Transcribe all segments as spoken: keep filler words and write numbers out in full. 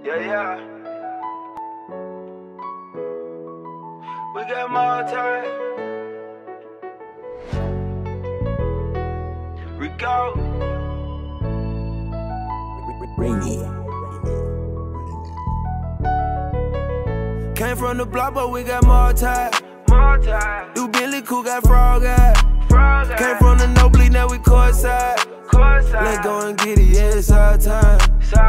Yeah, yeah. We got more time. Reeko. Came from the block, but we got more time. More time. Do Billy Cool got frog eye. Frog eye. Came from the no bleed, now we courtside. Courtside. Let go and get it, yeah, it's our time.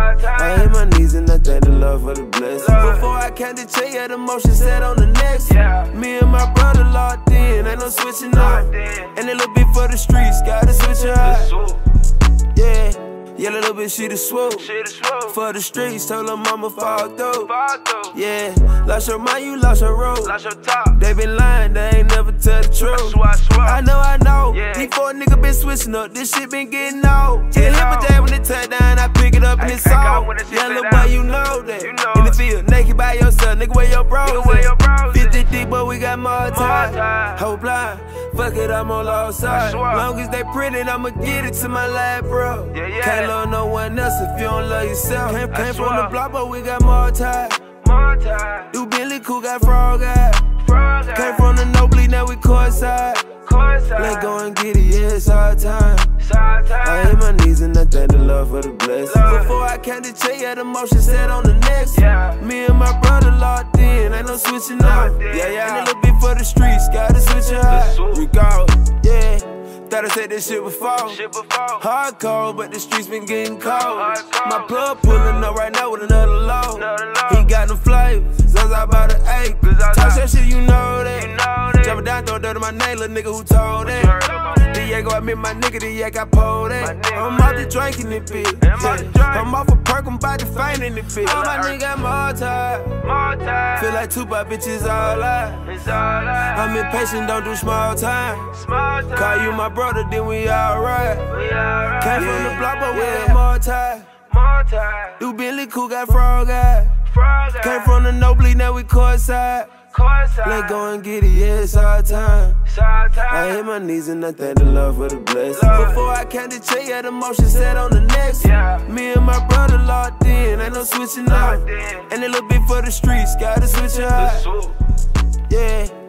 I hit my knees and I thank the Lord for the blessing. Lord. Before I came to check, yeah, the motion set on the next. Yeah. Me and my brother locked in, ain't no switching up. And a little bit for the streets, gotta switch it up. Yeah, yeah, a little bit she the swoop. For the streets, told her mama fall through. Yeah, lost your mind, you lost your road. Lost your top. They been lying, they ain't never tell the truth. I, swear, I, swear. I know, I know. Yeah. These four niggas been switching up, this shit been getting old. Yeah, hit my jab when it touch down, I pick it up and it's all. Yeah, little boy, you know that. You know in the field, naked by yourself, nigga, where your bros at? fifty deep, but we got more time. Whole blind, fuck it, I'm on lost side. Long as they printed, I'ma get it to my lab, bro. Yeah, yeah. Can't love no one else if you don't love yourself. Came, came from the block, but we got more time. More time. Do Billy Cool got frog eye. Frog eye. Came from the no bleed, now we courtside. Courtside. Let go and get it, yeah, it's our time. It's our time. I hit my knees and I thank the Lord for the blessing. Lord. Before I came to check, yeah, the motion set on the next. Yeah. Me and my brother locked in, ain't no switching up. Yeah, yeah. And a little bit for the streets, gotta switch it up. Reeko, yeah. Thought I said this shit before. Shit before. Hardcore, but the streets been getting cold. Hardcore. My plug pulling up right now with another load. Another load. He got them flavors, so I about to eight. Talk that shit, you know that. You know that. Jump down, throw dirt to my name, little nigga who told that. Diego, I met my nigga, the yak I pulled that. I'm out to drinking this bitch. Yeah. I'm off a perk, I'm about to find in this bitch. All my niggas got more time. Feel like Tupac, bitches all out. It's all out. I'm impatient, don't do small time. Small time. Call you my brother, then we alright. We alright. Came yeah. from the block, but yeah. we got more time. More time. Do Billy Cool got frog eye. Frog eye. Came from the no bleed, now we courtside. Courtside. Let go and get it, yeah, it's our time. It's our time. I hit my knees and I thank the Lord for the blessing. Lord. Before I came to check, yeah, the motion set on the next. Yeah. Me and my brother locked in, ain't no switching up. And a little bit for the streets, gotta switch it up. Yeah.